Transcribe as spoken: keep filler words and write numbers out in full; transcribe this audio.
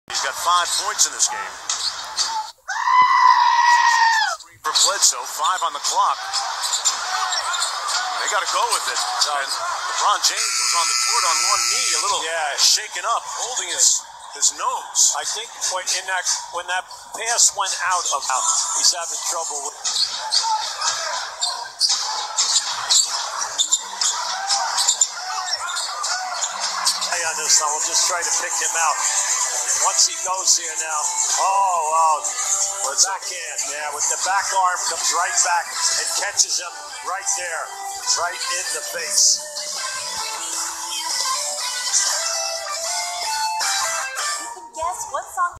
He's got five points in this game. For Bledsoe, five on the clock. They got to go with it. And LeBron James was on the court on one knee, a little yeah. shaken up, holding his his nose. I think when in that when that pass went out of him, he's having trouble with. On this, I will just try to pick him out. Once he goes here now, oh, wow, with backhand, yeah, with the back arm comes right back and catches him right there, right in the face. You can guess what song